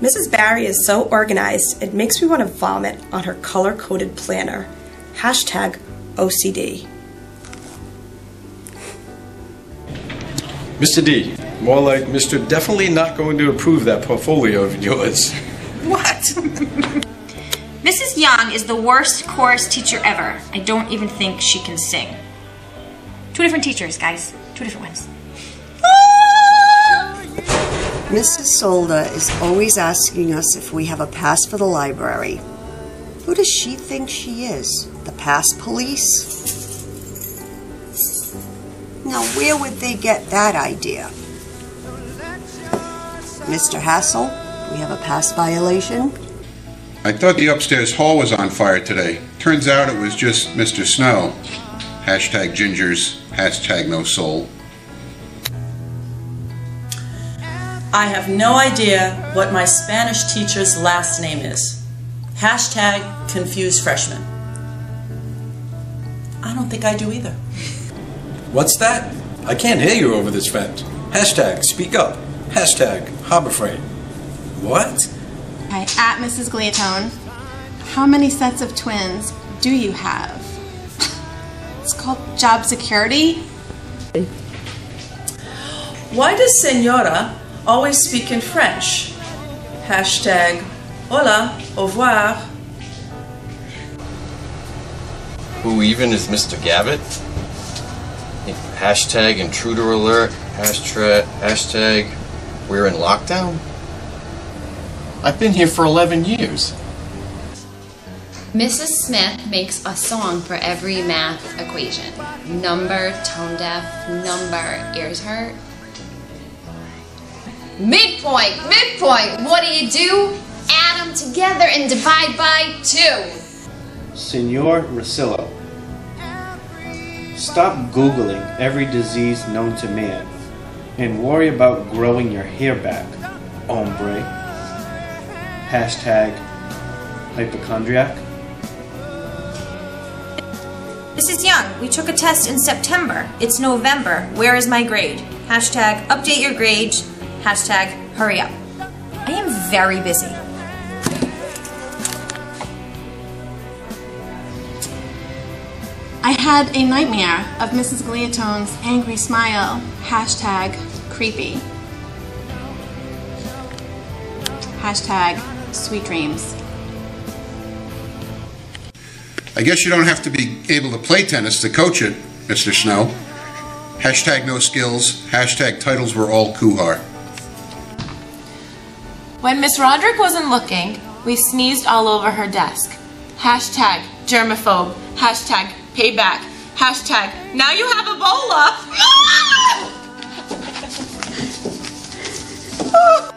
Mrs. Barry is so organized, it makes me want to vomit on her color-coded planner. Hashtag OCD. Mr. D, more like Mr. Definitely not going to approve that portfolio of yours. What? Mrs. Young is the worst chorus teacher ever. I don't even think she can sing. 2 different teachers, guys. 2 different ones. Mrs. Solder is always asking us if we have a pass for the library. Who does she think she is? The pass police? Now, where would they get that idea? Mr. Hassel, we have a pass violation? I thought the upstairs hall was on fire today. Turns out it was just Mr. Snow. Hashtag gingers, hashtag no soul. I have no idea what my Spanish teacher's last name is. Hashtag confused freshman. I don't think I do either. What's that? I can't hear you over this vent. Hashtag speak up. Hashtag harbor freight. What? Hi, at Mrs. Gleatone. How many sets of twins do you have? It's called job security. Why does Senora always speak in French? Hashtag hola, au revoir. Who even is Mr. Gavitt? Hashtag intruder alert. Hashtag we're in lockdown. I've been here for 11 years. Mrs. Smith makes a song for every math equation. Number, tone deaf, number, ears hurt. Midpoint, what do? Add them together and divide by 2. Senor Rosillo, stop Googling every disease known to man and worry about growing your hair back, hombre. Hashtag hypochondriac. Mrs. Young, we took a test in September. It's November. Where is my grade? Hashtag update your grade. Hashtag hurry up. I am very busy. I had a nightmare of Mrs. Gleatone's angry smile. Hashtag creepy. Hashtag sweet dreams. I guess you don't have to be able to play tennis to coach it, Mr. Snow. Hashtag no skills. Hashtag titles were all Kuhar. When Miss Roderick wasn't looking, we sneezed all over her desk. Hashtag germaphobe. Hashtag payback. Hashtag now you have Ebola.